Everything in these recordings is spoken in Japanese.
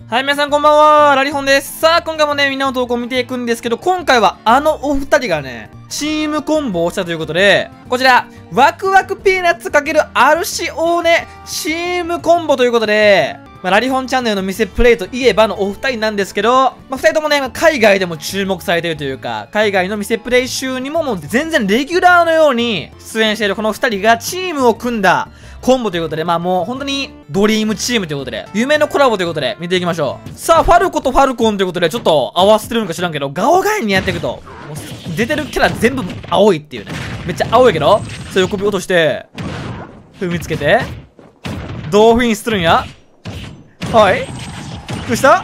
はい、皆さんこんばんは、ラリホンです。さあ、今回もね、みんなの投稿を見ていくんですけど、今回はあのお二人がね、チームコンボをしたということで、こちら、ワクワクピーナッツ×アルシオーネチームコンボということで、ラリホンチャンネルの店プレイといえばのお二人なんですけど、二人ともね、海外でも注目されているというか、海外の店プレイ集にももう全然レギュラーのように出演しているこの二人がチームを組んだコンボということで、もう本当にドリームチームということで、夢のコラボということで見ていきましょう。さあ、ファルコとファルコンということでちょっと合わせてるのか知らんけど、ガオガイにやっていくと、もう出てるキャラ全部青いっていうね。めっちゃ青いけど、そう横火落として、踏みつけて、どうフィンするんやはい。どうした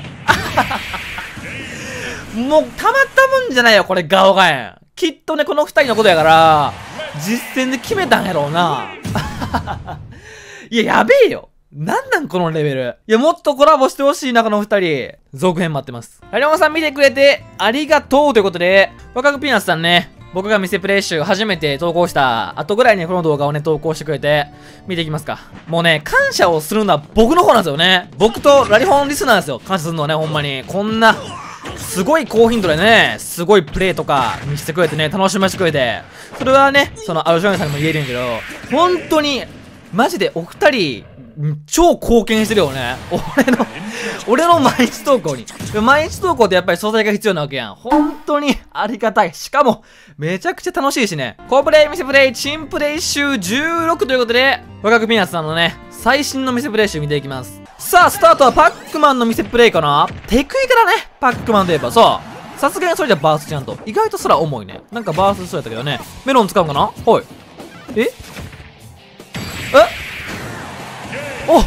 もう、たまったもんじゃないよ、これ、ガオガエン。きっとね、この二人のことやから、実戦で決めたんやろうな。いや、やべえよ。なんこのレベル。いや、もっとコラボしてほしいな、この二人。続編待ってます。ラリオンさん見てくれて、ありがとうということで、ワクワクピーナッツさんね、僕が店プレイ集初めて投稿した後ぐらいにこの動画をね、投稿してくれて、見ていきますか。もうね、感謝をするのは僕の方なんですよね。僕とラリホンリスナーですよ。感謝するのはね、ほんまに。こんな、すごい高頻度でね、すごいプレイとか見せてくれてね、楽しませてくれて、それはね、そのアルションさんにも言えるんやけど、本当に、マジでお二人、超貢献してるよね。俺の毎日投稿に。毎日投稿ってやっぱり素材が必要なわけやん。本当にありがたい。しかも、めちゃくちゃ楽しいしね。コープレイ、店プレイ、チンプレイ集16ということで、ワクワクピーナッツさんのね、最新の店プレイ集見ていきます。さあ、スタートはパックマンの店プレイかな。テクイからね、パックマンといえばさ、さすがにそれじゃバースちゃんと。意外と空重いね。なんかバースそうやったけどね。メロン使うんかな。はい。お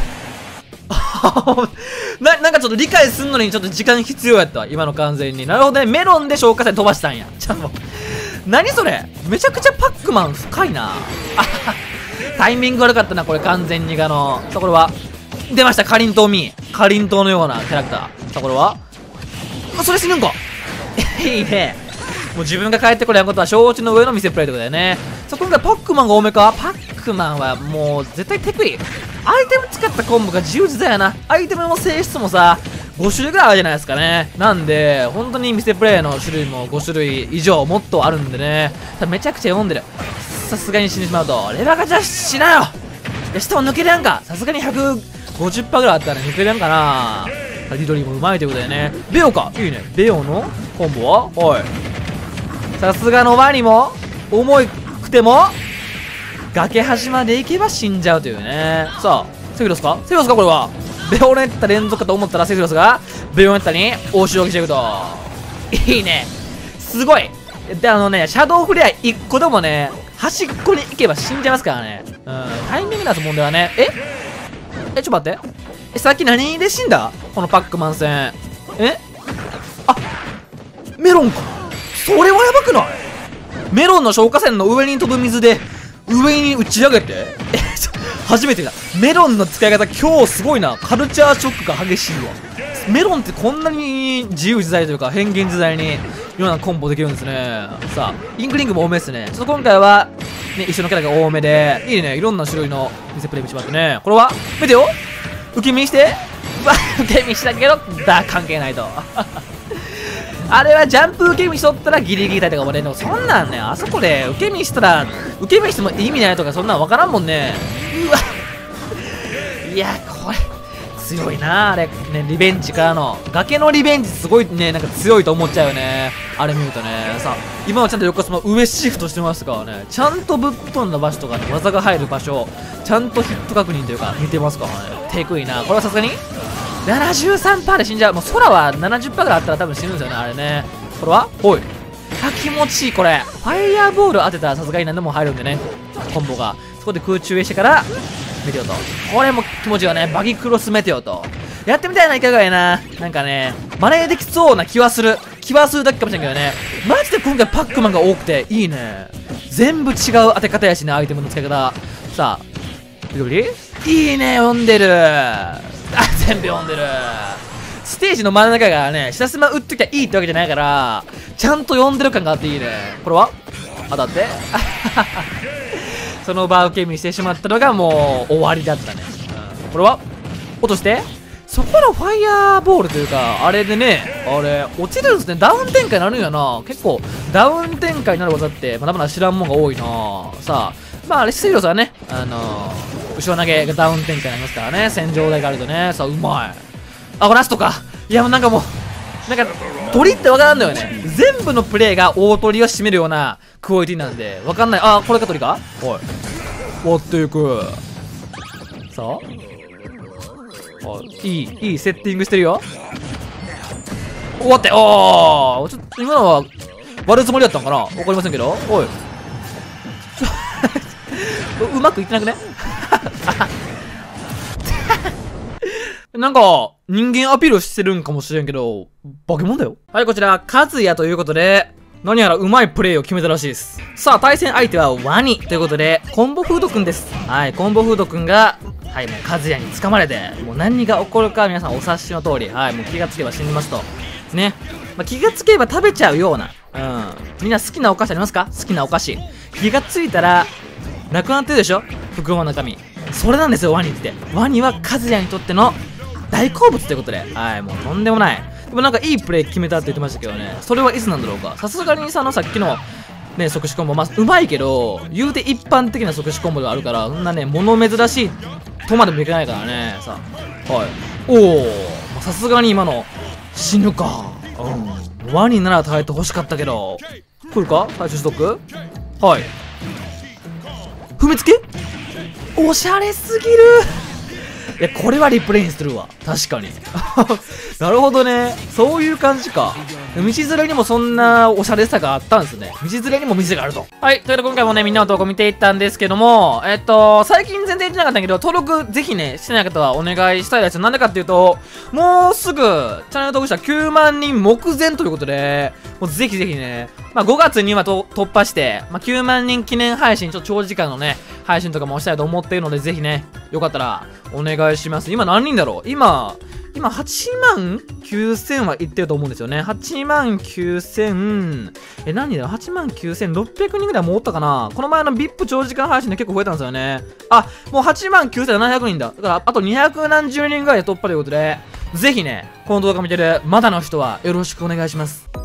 なんかちょっと理解すんのにちょっと時間必要やったわ。今の完全に。なるほどね。メロンで消火栓飛ばしたんや。ちょっと、何それめちゃくちゃパックマン深いな。タイミング悪かったな、これ完全にさあ、これは。出ました、かりんとうミー。かりんとうのようなキャラクター。さあ、これはそれ死ぬんかいいね。もう自分が帰ってこれやんことは承知の上の店プレイとかだよね。さあ、今回パックマンが多めか。パックマンはもう絶対テクイ。アイテム使ったコンボが自由自在やな。アイテムの性質もさ、5種類ぐらいあるじゃないですかね。なんで、本当に店プレイの種類も5種類以上もっとあるんでね。めちゃくちゃ読んでる。さすがに死んでしまうと。レバガチャしなよ。いや、下を抜けれやんか。さすがに150%ぐらいあったら抜けれんかな。リドリーもうまいということでね。ベオか。いいね。ベオのコンボははい。さすがのワニも、重くても、崖端まで行けば死んじゃうというね。さあ、セフィロスかこれは。ベオネッタ連続かと思ったらセフィロスが、ベオネッタに応酬をしていくと。いいね。すごい。で、シャドウフレア1個でもね、端っこに行けば死んじゃいますからね。タイミングだと問題はね。ちょっと待って。さっき何で死んだこのパックマン戦。あ、メロンか。それはやばくない？メロンの消火栓の上に飛ぶ水で、上に打ち上げて初めてだ。メロンの使い方今日すごいな。カルチャーショックが激しいわ。メロンってこんなに自由自在というか変幻自在にいろんなコンボできるんですね。さあ、インクリングも多めですね。ちょっと今回は、ね、一緒のキャラが多めで、いいね。いろんな種類の店プレイ見ちまってね。これはメテオ受け身して受け身したけど、関係ないと。あれはジャンプ受け身しとったらギリギリ対とかもね、でもそんなんね、あそこで受け身したら、受け身しても意味ないとかそんなんわからんもんね。うわいや、これ、強いなあれ、ね、リベンジからの。崖のリベンジすごいね、なんか強いと思っちゃうよね。あれ見るとね。さあ、今はちゃんと横スマ上シフトしてますからね。ちゃんとぶっ飛んだ場所とかね、技が入る場所、ちゃんとヒット確認というか、見てますからね。テクイな。これはさすがに73% で死んじゃう。もう空は 70% ぐらいあったら多分死ぬんですよね、あれね。これはおい。気持ちいい、これ。ファイヤーボール当てたらさすがに何でも入るんでね。コンボが。そこで空中へしてから、メテオと。これも気持ちいいよね。バギクロスメテオと。やってみたいな、いかがやな。なんかね、真似できそうな気はする。だけかもしれんけどね。マジで今回パックマンが多くていいね。全部違う当て方やしね、アイテムの使い方。さあ、緑いいね、読んでる。全部読んでる。ステージの真ん中がね、ひたすら打っときゃいいってわけじゃないから、ちゃんと読んでる感があっていいね。これは当たってその場受け身してしまったのがもう終わりだったね。これは落としてそこのファイヤーボールというか、あれでね、あれ、落ちるんですね。ダウン展開になるんやな。結構、ダウン展開になる技って、まだまだ知らんもんが多いな。さあ、まあ、あれ、シセリオスはね、後ろ投げがダウン展開になりますからね。戦場台があるとね。さあ、うまい。あ、これラストか。いや、もうなんかもう、なんか、鳥ってわからんだよね。全部のプレイが大鳥を占めるようなクオリティなんで、わかんない。あ、これが鳥かおい。割っていく。さあ。いいセッティングしてるよ。終わって、おー、ちょっと今のは割るつもりだったんかな、わかりませんけど。おい。うまくいってなくね。なんか、人間アピールしてるんかもしれんけど、化け物だよ。はい、こちら、カズヤということで、何やらうまいプレイを決めたらしいです。さあ、対戦相手はワニということで、コンボフードくんです。はい、コンボフードくんが、はい、もうカズヤに掴まれて、もう何が起こるか皆さんお察しの通り、はい、もう気がつけば死にますと。ね。まあ、気がつけば食べちゃうような、みんな好きなお菓子ありますか？好きなお菓子。気がついたら、なくなってるでしょ？袋の中身。それなんですよ、ワニって。ワニはカズヤにとっての大好物ということで、はい、もうとんでもない。でもなんかいいプレイ決めたって言ってましたけどね、それはいつなんだろうか。さすがにさ、さっきのね、即死コンボ、まあ、うまいけど、言うて一般的な即死コンボではあるから、そんなね、物珍しいとまでもいけないからね、さあ。はい。おお、さすがに今の、死ぬか。うん。ワニなら耐えて欲しかったけど、来るか最終ストックはい。踏みつけおしゃれすぎるいや、これはリプレイにするわ。確かに。なるほどね。そういう感じか。道連れにもそんなおしゃれさがあったんですね。道連れにも店があると。はい。ということで今回もね、みんなの投稿見ていったんですけども、最近全然言ってなかったんだけど、登録ぜひね、してない方はお願いしたいです。なんでかっていうと、もうすぐ、チャンネル登録者9万人目前ということで、もうぜひぜひね、まあ5月には突破して、まあ9万人記念配信、ちょっと長時間のね、配信とかもしたいと思っているので、ぜひね、よかったらお願いします。今何人だろう？今8万9000はいってると思うんですよね。8万9000、何だろう ?8 万9600人ぐらいもおったかな。この前の VIP 長時間配信で結構増えたんですよね。あ、もう8万9700人だ。だから、あと200何十人ぐらいで突破ということで、ぜひね、この動画見てるまだの人はよろしくお願いします。